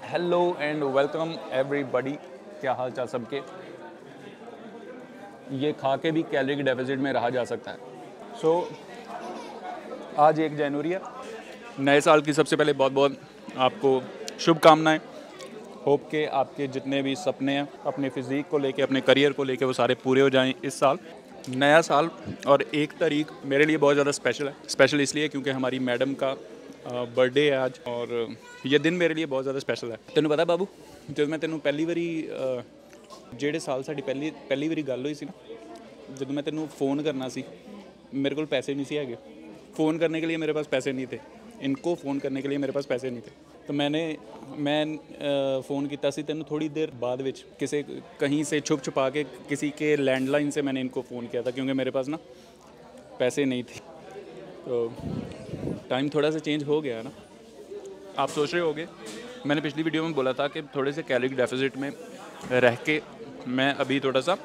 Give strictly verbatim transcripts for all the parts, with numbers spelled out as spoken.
Hello and welcome everybody. क्या हाल चाल सबके। ये खा के भी कैलोरी डेफिसिट में रहा जा सकता है। सो so, आज एक जनवरी है, नए साल की सबसे पहले बहुत बहुत आपको शुभकामनाएं। होप के आपके जितने भी सपने हैं अपने फिजिक को लेके, अपने करियर को लेके, वो सारे पूरे हो जाएं इस साल। नया साल और एक तारीख मेरे लिए बहुत ज़्यादा स्पेशल है। स्पेशल इसलिए क्योंकि हमारी मैडम का बर्थडे है आज, और ये दिन मेरे लिए बहुत ज़्यादा स्पेशल है। तेनू पता बाबू, जब मैं तेनू पहली बारी ਜਿਹੜੇ साल साड़ी पहली पहली बारी गल हुई सी ना, जब मैं तेनू फ़ोन करना सी, मेरे को पैसे नहीं सी है। फ़ोन करने के लिए मेरे पास पैसे नहीं थे, इनको फ़ोन करने के लिए मेरे पास पैसे नहीं थे। तो मैंने मैं फ़ोन किया सी तेनू थोड़ी देर बाद विच, किसी कहीं से छुप छुपा के किसी के लैंडलाइन से मैंने इनको फ़ोन किया था, क्योंकि मेरे पास ना पैसे नहीं थे। तो टाइम थोड़ा सा चेंज हो गया ना। आप सोच रहे होगे, मैंने पिछली वीडियो में बोला था कि थोड़े से कैलोरी डेफिसिट में रह के मैं अभी थोड़ा सा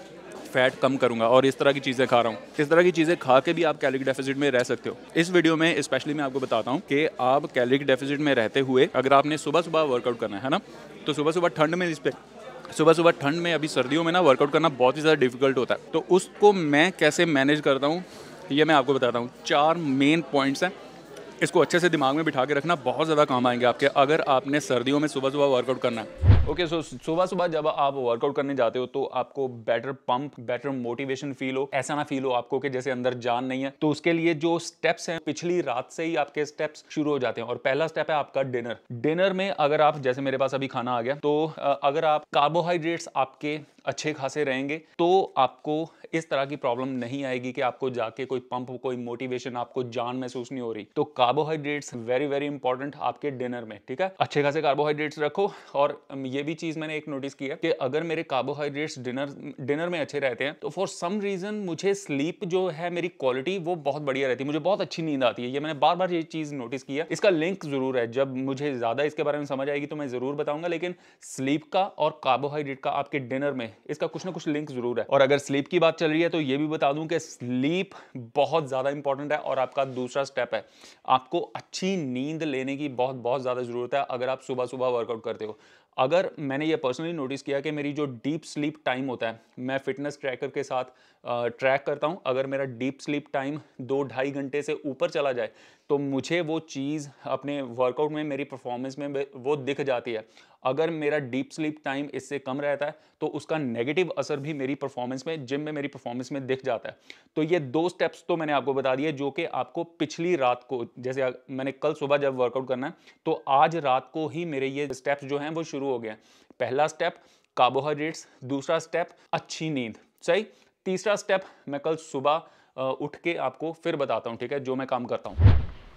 फ़ैट कम करूंगा और इस तरह की चीज़ें खा रहा हूँ। इस तरह की चीज़ें खा के भी आप कैलोरी डेफिसिट में रह सकते हो। इस वीडियो में स्पेशली मैं आपको बताता हूँ कि आप कैलोरी डेफिसिट में रहते हुए अगर आपने सुबह सुबह वर्कआउट करना है ना, तो सुबह सुबह ठंड में इस पर सुबह सुबह ठंड में अभी सर्दियों में ना वर्कआउट करना बहुत ही ज़्यादा डिफिकल्ट होता है। तो उसको मैं कैसे मैनेज करता हूँ ये मैं आपको बताता हूँ। चार मेन पॉइंट्स हैं, इसको अच्छे से दिमाग में बिठा के रखना, बहुत ज़्यादा काम आएंगे आपके अगर आपने सर्दियों में सुबह सुबह वर्कआउट करना है। ओके, सो सुबह सुबह जब आप वर्कआउट करने जाते हो तो आपको better pump, better motivation feel हो। ऐसा ना फील हो आपको कि जैसे अंदर जान नहीं है। तो उसके लिए जो स्टेप्स हैं, पिछली रात से ही आपके स्टेप्स शुरू हो जाते हैं। और पहला स्टेप है आपका डिनर। डिनर में अगर आप, जैसे मेरे पास अभी खाना आ गया, तो अगर आप कार्बोहाइड्रेट्स आपके अच्छे खासे रहेंगे तो आपको इस तरह की प्रॉब्लम नहीं आएगी कि आपको जाके कोई पंप, कोई मोटिवेशन, आपको जान महसूस नहीं हो रही। तो कार्बोहाइड्रेट्स वेरी वेरी इंपॉर्टेंट आपके डिनर में, ठीक है। अच्छे खासे कार्बोहाइड्रेट्स रखो। और ये भी चीज मैंने एक नोटिस किया कि अगर मेरे कार्बोहाइड्रेट्स डिनर डिनर में अच्छे रहते हैं तो फॉर सम रीजन मुझे स्लीप जो है, मेरी क्वालिटी वो बहुत बढ़िया रहती है, मुझे बहुत अच्छी नींद आती है। ये मैंने बार बार ये चीज नोटिस किया। इसका लिंक जरूर है, जब मुझे ज्यादा इसके बारे में समझ आएगी तो मैं जरूर बताऊंगा। लेकिन स्लीप का और कार्बोहाइड्रेट का आपके डिनर में इसका कुछ ना कुछ लिंक जरूर है। और अगर स्लीप की बात चल रही है तो ये भी बता दूं कि स्लीप बहुत ज्यादा इंपॉर्टेंट है। और आपका दूसरा स्टेप है, आपको अच्छी नींद लेने की बहुत बहुत ज्यादा जरूरत है अगर आप सुबह सुबह वर्कआउट करते हो। अगर मैंने ये पर्सनली नोटिस किया कि मेरी जो डीप स्लीप टाइम होता है, मैं फिटनेस ट्रैकर के साथ ट्रैक करता हूं, अगर मेरा डीप स्लीप टाइम दो ढाई घंटे से ऊपर चला जाए तो मुझे वो चीज़ अपने वर्कआउट में, मेरी परफॉर्मेंस में वो दिख जाती है। अगर मेरा डीप स्लीप टाइम इससे कम रहता है तो उसका नेगेटिव असर भी मेरी परफॉर्मेंस में, जिम में मेरी परफॉर्मेंस में दिख जाता है। तो ये दो स्टेप्स तो मैंने आपको बता दिए जो कि आपको पिछली रात को, जैसे मैंने कल सुबह जब वर्कआउट करना है तो आज रात को ही मेरे ये स्टेप्स जो हैं वो शुरू हो गए हैं। पहला स्टेप कार्बोहाइड्रेट्स, दूसरा स्टेप अच्छी नींद, सही। तीसरा स्टेप मैं कल सुबह उठ के आपको फिर बताता हूँ, ठीक है, जो मैं काम करता हूँ।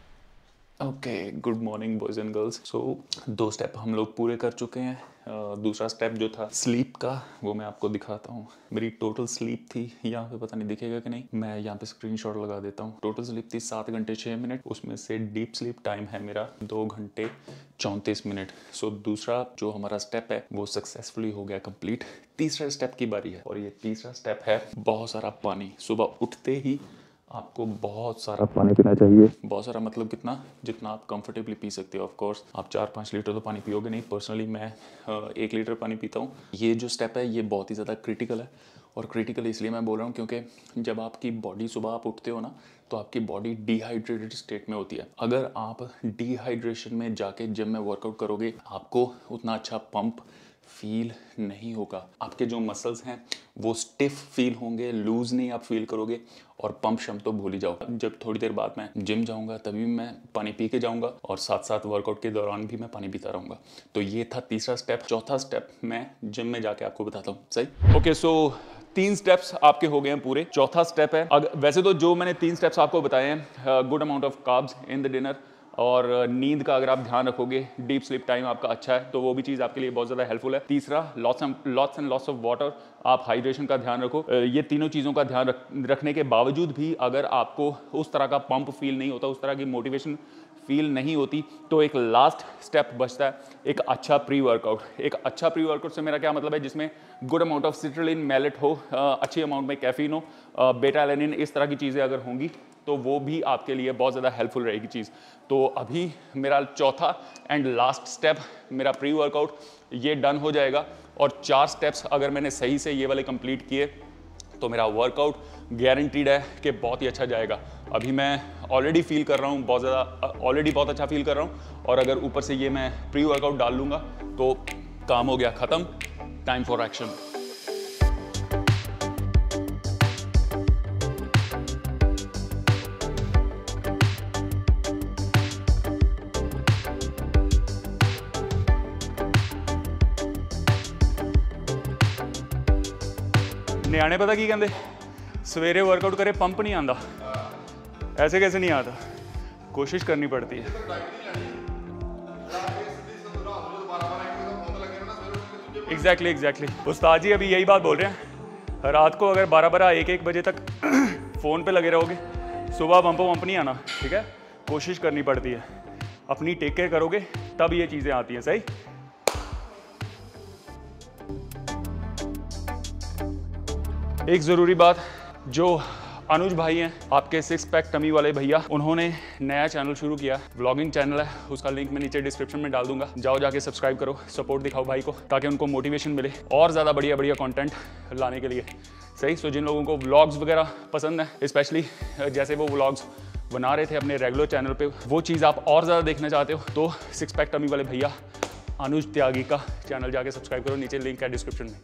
Okay, good morning boys and girls. So दो स्टेप हम लोग पूरे कर चुके हैं। uh, दूसरा स्टेप जो था स्लीप का, वो मैं आपको दिखाता हूँ। मेरी टोटल स्लीप थी, यहाँ पे पता नहीं दिखेगा कि नहीं, मैं यहाँ पे स्क्रीनशॉट लगा देता हूँ। टोटल स्लीप थी सात घंटे छः मिनट, उसमें से डीप स्लीप टाइम है मेरा दो घंटे चौंतीस मिनट। सो so, दूसरा जो हमारा स्टेप है वो सक्सेसफुली हो गया कंप्लीट। तीसरा स्टेप की बारी है, और ये तीसरा स्टेप है बहुत सारा पानी। सुबह उठते ही आपको बहुत सारा पानी पीना चाहिए। बहुत सारा मतलब कितना, जितना आप कंफर्टेबली पी सकते हो। ऑफ कोर्स आप चार पाँच लीटर तो पानी पियोगे नहीं, पर्सनली मैं एक लीटर पानी पीता हूँ। ये जो स्टेप है ये बहुत ही ज़्यादा क्रिटिकल है, और क्रिटिकल इसलिए मैं बोल रहा हूँ क्योंकि जब आपकी बॉडी, सुबह आप उठते हो ना तो आपकी बॉडी डिहाइड्रेटेड स्टेट में होती है। अगर आप डिहाइड्रेशन में जाके जिम में वर्कआउट करोगे आपको उतना अच्छा पंप फील नहीं होगा। आपके जो मसल्स हैं वो स्टिफ फील होंगे, लूज नहीं आप फील करोगे, और पंप शम तो भूल ही जाओ। जब थोड़ी देर बाद मैं जिम जाऊंगा तभी मैं पानी पी के जाऊंगा, और साथ साथ वर्कआउट के दौरान भी मैं पानी पीता रहूंगा। तो ये था तीसरा स्टेप। चौथा स्टेप मैं जिम में जाके आपको बताता हूँ, सही। ओके, सो तीन स्टेप्स आपके हो गए हैं पूरे। चौथा स्टेप है, अगर वैसे तो जो मैंने तीन स्टेप्स आपको बताए हैं, good amount of carbs in the dinner, और नींद का अगर आप ध्यान रखोगे, डीप स्लीप टाइम आपका अच्छा है तो वो भी चीज़ आपके लिए बहुत ज़्यादा हेल्पफुल है। तीसरा, lots and lots and lots of water, आप हाइड्रेशन का ध्यान रखो। ये तीनों चीज़ों का ध्यान रख, रखने के बावजूद भी अगर आपको उस तरह का पंप फील नहीं होता, उस तरह की मोटिवेशन फील नहीं होती, तो एक लास्ट स्टेप बचता है, एक अच्छा प्री वर्कआउट। एक अच्छा प्री वर्कआउट से मेरा क्या मतलब है, जिसमें good amount of citrulline, malate हो, अच्छी अमाउंट में कैफीन हो, बेटा एलेनिन, इस तरह की चीज़ें अगर होंगी तो वो भी आपके लिए बहुत ज़्यादा हेल्पफुल रहेगी चीज़। तो अभी मेरा चौथा एंड लास्ट स्टेप मेरा प्री वर्कआउट ये डन हो जाएगा, और चार स्टेप्स अगर मैंने सही से ये वाले कंप्लीट किए तो मेरा वर्कआउट गारंटीड है कि बहुत ही अच्छा जाएगा। अभी मैं ऑलरेडी फील कर रहा हूँ बहुत ज़्यादा, ऑलरेडी बहुत अच्छा फील कर रहा हूँ, और अगर ऊपर से ये मैं प्री वर्कआउट डाल लूँगा तो काम हो गया ख़त्म। Time for action. ਨਿਆਣੇ पता की कहते सवेरे वर्कआउट करे पंप नहीं आता, ऐसे कैसे नहीं आता, कोशिश करनी पड़ती है। एग्जैक्टली एग्जैक्टली उस्ताद जी अभी यही बात बोल रहे हैं, रात को अगर बारह बारह एक एक बजे तक फ़ोन पे लगे रहोगे, सुबह पंप वंप नहीं आना, ठीक है। कोशिश करनी पड़ती है, अपनी टेक केयर करोगे तब ये चीज़ें आती हैं। सही। एक ज़रूरी बात, जो अनुज भाई हैं आपके सिक्स पैक टमी वाले भैया, उन्होंने नया चैनल शुरू किया, व्लॉगिंग चैनल है, उसका लिंक मैं नीचे डिस्क्रिप्शन में डाल दूंगा, जाओ जाके सब्सक्राइब करो, सपोर्ट दिखाओ भाई को, ताकि उनको मोटिवेशन मिले और ज़्यादा बढ़िया बढ़िया कंटेंट लाने के लिए। सही। सो जिन लोगों को व्लॉग्स वगैरह पसंद है, स्पेशली जैसे वो व्लॉग्स बना रहे थे अपने रेगुलर चैनल पर, वो चीज़ आप और ज़्यादा देखना चाहते हो तो सिक्स पैक टमी वाले भैया अनुज त्यागी का चैनल जाके सब्सक्राइब करो, नीचे लिंक है डिस्क्रिप्शन में।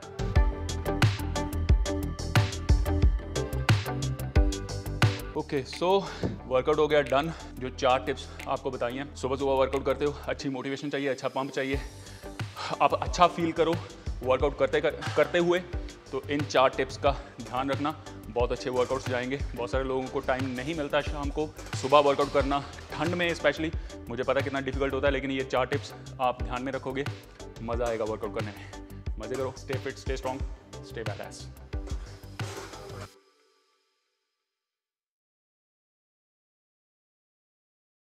ओके सो वर्कआउट हो गया डन। जो चार टिप्स आपको बताई हैं, सुबह सुबह वर्कआउट करते हो, अच्छी मोटिवेशन चाहिए, अच्छा पंप चाहिए, आप अच्छा फील करो वर्कआउट करते कर, करते हुए, तो इन चार टिप्स का ध्यान रखना, बहुत अच्छे वर्कआउट्स जाएंगे। बहुत सारे लोगों को टाइम नहीं मिलता शाम को सुबह वर्कआउट करना, ठंड में स्पेशली, मुझे पता है कितना डिफिकल्ट होता है, लेकिन ये चार टिप्स आप ध्यान में रखोगे, मज़ा आएगा वर्कआउट करने में। मज़े करो, stay fit, stay strong, stay bad S.